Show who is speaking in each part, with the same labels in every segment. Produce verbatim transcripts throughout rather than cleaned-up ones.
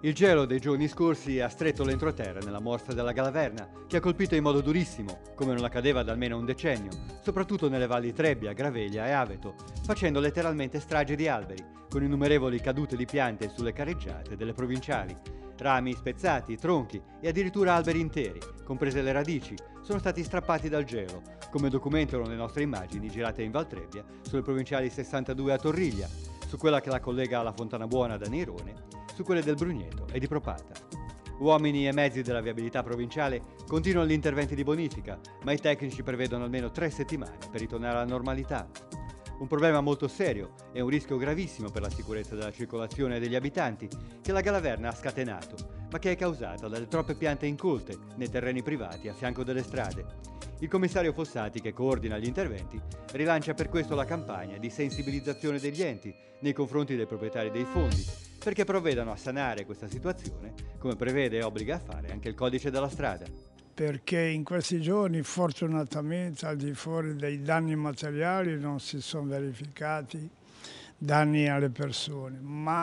Speaker 1: Il gelo dei giorni scorsi ha stretto l'entroterra nella morsa della Galaverna, che ha colpito in modo durissimo, come non accadeva da almeno un decennio, soprattutto nelle valli Trebbia, Graveglia e Aveto, facendo letteralmente strage di alberi, con innumerevoli cadute di piante sulle carreggiate delle provinciali. Rami spezzati, tronchi e addirittura alberi interi, comprese le radici, sono stati strappati dal gelo, come documentano le nostre immagini girate in Val Trebbia, sulle provinciali sessantadue a Torriglia, su quella che la collega alla Fontana Buona da Neirone, su quelle del Brugneto e di Propata. Uomini e mezzi della viabilità provinciale continuano gli interventi di bonifica, ma i tecnici prevedono almeno tre settimane per ritornare alla normalità. Un problema molto serio e un rischio gravissimo per la sicurezza della circolazione degli abitanti che la Galaverna ha scatenato, ma che è causata dalle troppe piante incolte nei terreni privati a fianco delle strade. Il commissario Fossati, che coordina gli interventi, rilancia per questo la campagna di sensibilizzazione degli enti nei confronti dei proprietari dei fondi, perché provvedano a sanare questa situazione, come prevede e obbliga a fare anche il codice della strada.
Speaker 2: Perché in questi giorni fortunatamente al di fuori dei danni materiali non si sono verificati danni alle persone,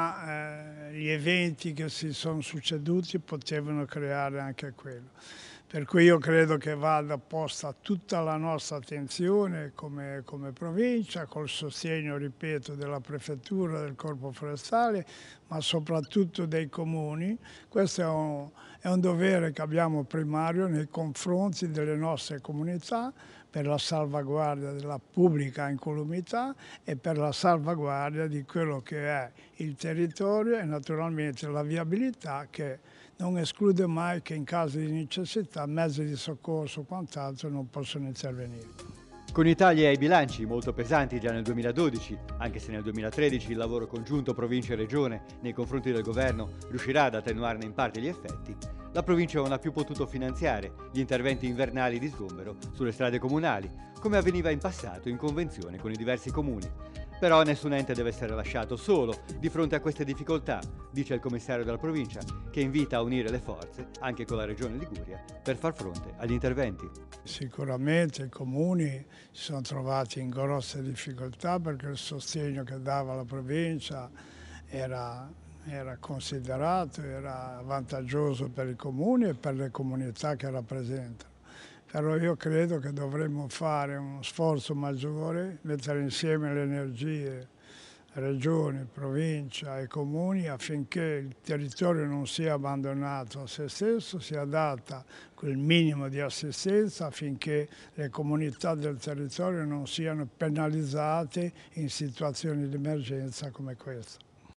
Speaker 2: ma eh, gli eventi che si sono succeduti potevano creare anche quello. Per cui io credo che vada posta tutta la nostra attenzione come, come provincia, col sostegno, ripeto, della prefettura, del corpo forestale, ma soprattutto dei comuni. Questo è un, è un dovere che abbiamo primario nei confronti delle nostre comunità per la salvaguardia della pubblica incolumità e per la salvaguardia di quello che è il territorio e naturalmente la viabilità, che non esclude mai che in caso di necessità mezzi di soccorso o quant'altro non possono intervenire.
Speaker 1: Con i tagli ai bilanci molto pesanti già nel duemiladodici, anche se nel duemilatredici il lavoro congiunto provincia e regione nei confronti del governo riuscirà ad attenuarne in parte gli effetti, la provincia non ha più potuto finanziare gli interventi invernali di sgombero sulle strade comunali, come avveniva in passato in convenzione con i diversi comuni. Però nessun ente deve essere lasciato solo di fronte a queste difficoltà, dice il commissario della provincia, che invita a unire le forze, anche con la regione Liguria, per far fronte agli interventi.
Speaker 2: Sicuramente i comuni si sono trovati in grosse difficoltà perché il sostegno che dava la provincia era, era considerato, era vantaggioso per i comuni e per le comunità che rappresentano. Però io credo che dovremmo fare uno sforzo maggiore, mettere insieme le energie, regione, provincia e comuni affinché il territorio non sia abbandonato a se stesso, sia data quel minimo di assistenza affinché le comunità del territorio non siano penalizzate in situazioni di emergenza come questa.